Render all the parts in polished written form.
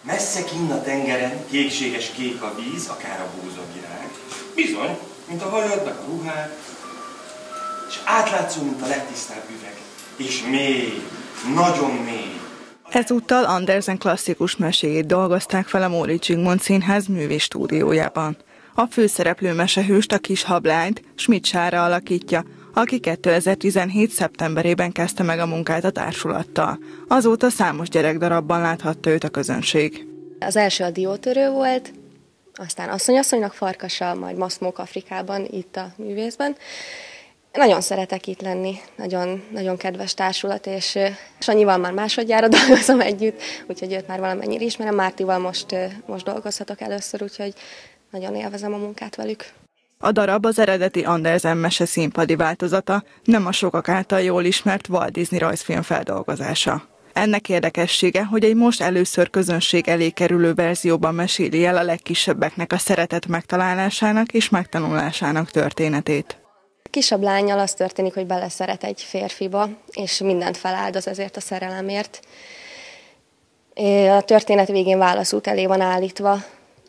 Messze kinn a tengeren, kékséges kék a víz, akár a búzavirág. Bizony, mint a hajad, meg a ruhád, és átlátszó, mint a legtisztább üveg. És mély, nagyon mély. Ezúttal Andersen klasszikus meséjét dolgozták fel a Móricz Zsigmond Színház művészstúdiójában. A főszereplő mesehőst, a kis hablányt Schmidt Sára alakítja, aki 2017. szeptemberében kezdte meg a munkát a társulattal. Azóta számos gyerekdarabban láthatta őt a közönség. Az első a Diótörő volt, aztán Asszonyasszonynak farkasa, majd Maszmók Afrikában, itt a művészben. Nagyon szeretek itt lenni, nagyon kedves társulat, és Sanyival már másodjára dolgozom együtt, úgyhogy őt már valamennyire ismerem. Mártival most dolgozhatok először, úgyhogy nagyon élvezem a munkát velük. A darab az eredeti Andersen mese színpadi változata, nem a sokak által jól ismert Walt Disney rajzfilm feldolgozása. Ennek érdekessége, hogy egy most először közönség elé kerülő verzióban meséli el a legkisebbeknek a szeretet megtalálásának és megtanulásának történetét. Kisebb lánnyal az történik, hogy beleszeret egy férfiba, és mindent feláldoz ezért a szerelemért. A történet végén válaszút elé van állítva,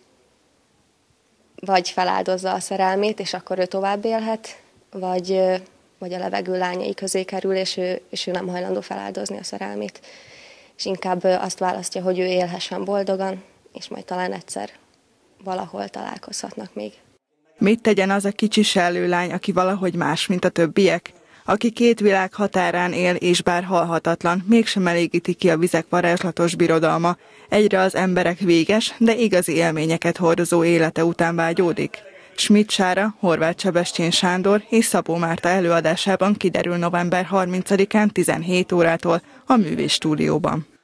vagy feláldozza a szerelmét, és akkor ő tovább élhet, vagy a levegő lányai közé kerül, és ő nem hajlandó feláldozni a szerelmét. És inkább azt választja, hogy ő élhessen boldogan, és majd talán egyszer valahol találkozhatnak még. Mit tegyen az a kicsi sellőlány, aki valahogy más, mint a többiek? Aki két világ határán él, és bár halhatatlan, mégsem elégíti ki a vizek varázslatos birodalma. Egyre az emberek véges, de igazi élményeket hordozó élete után vágyódik. Schmidt Sára, Horváth Sebestyén Sándor és Szabó Márta előadásában kiderül november 30-án 17 órától a Művészstúdióban.